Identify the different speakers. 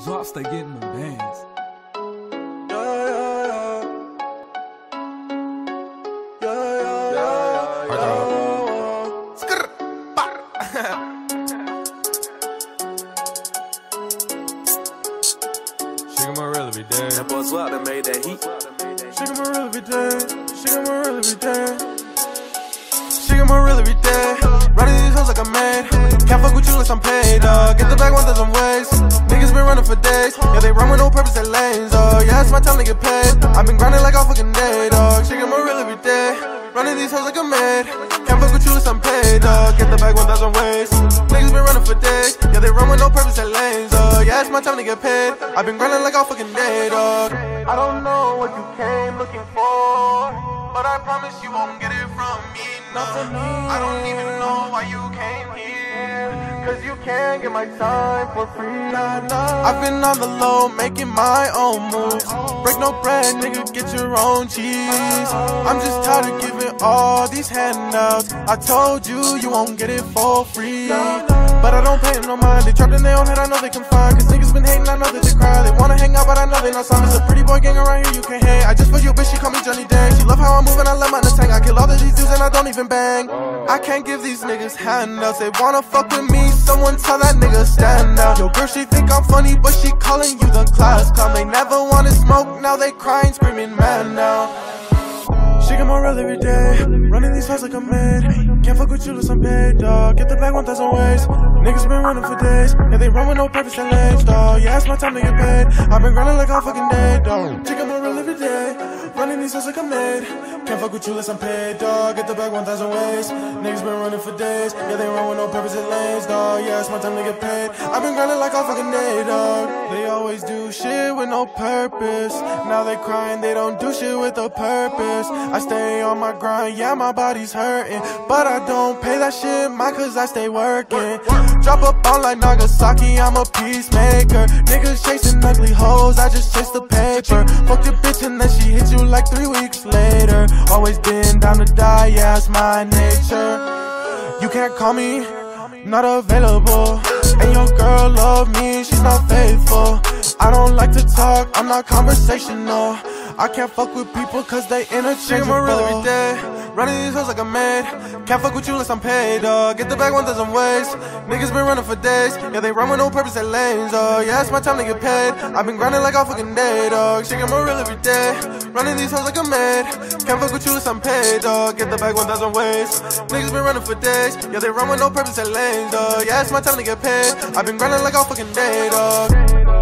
Speaker 1: Drop, stay getting them bands.
Speaker 2: Sugar Morilla be dead.
Speaker 3: That boy Swap that made that heat.
Speaker 2: Sugar Morilla be dead. Sugar Morilla be dead. Sugar Morilla be dead. Running these hoes like I'm mad. Can't fuck with you unless I'm paid, get the bag 1,000 ways. Niggas been running for days. Yeah, they run with no purpose at lanes, yeah, it's my time to get paid. I've been grinding like all fucking day, dog. Sugar Morilla be dead. Running these hoes like I'm mad. Can't fuck with you unless I'm paid, get the bag 1,000 ways. Niggas been running for days. Yeah, they run with no purpose at lanes, yeah, it's my time to get paid. I've been grinding like all fucking day, dog. I don't know what you came looking for, but I promise you won't get it from me, no. I don't even know why you came here, cause you can't get my time for free, nah. I've been on the low, making my own moves. Break no bread, nigga, get your own cheese. I'm just tired of giving all these handouts. I told you, you won't get it for free, but I don't pay them no mind. They trapped in their own head, I know they can find. Cause niggas been hating, I know that they cry. They wanna hang out, but I know they not some. It's a pretty boy gang around here, you can't hate. I just for you, bitch, she call me Johnny Dang. She love how I'm moving, I let my nuts hang. I kill all of these dudes and I don't even bang. I can't give these niggas handouts. They wanna fuck with me, someone tell that nigga stand out. Yo girl, she think I'm funny, but she calling you the class clown. They never wanna smoke, now they crying, screaming man now. Sugar Morilla every day. Running these fights like I'm mad. Can't fuck with you unless I'm paid, dog. Get the bag 1,000 ways. Niggas been running for days. Yeah, they run with no purpose and lanes, dog. Yeah, it's my time to get paid. I've been grinding like all fucking day, dog. Sugar Morilla every day. Running these fights like I'm mad. Can't fuck with you unless I'm paid, dog. Get the bag 1,000 ways. Niggas been running for days. Yeah, they run with no purpose and lanes, dog. Yeah, it's my time to get paid. I've been grinding like all fucking day, dog. They always do shit with no purpose. Now they crying, they don't do shit with a purpose. I stay on my grind, yeah, my body's hurting, but I don't pay that shit, mine, cause I stay working. Drop a bomb like Nagasaki, I'm a peacemaker. Niggas chasing ugly hoes, I just chase the paper. Fuck your bitch and then she hit you like 3 weeks later. Always been down to die, yeah, it's my nature. You can't call me, not available. And your girl love me, she's not faithful. I don't like to talk, I'm not conversational. I can't fuck with people cause they interchangeable. Every day, running these hoes like I'm mad. Can't fuck with you unless I'm paid, get the bag 1,000 ways. Niggas been running for days. Yeah, they run with no purpose at lanes, yeah, it's my time to get paid. I've been grinding like all fucking day, dog. Sugar Morilla every day. Running these hoes like I'm mad. Can't fuck with you unless I'm paid, get the bag 1,000 ways. Niggas been running for days. Yeah, they run with no purpose at lanes, yeah, it's my time to get paid. I've been grinding like all fucking day, dog.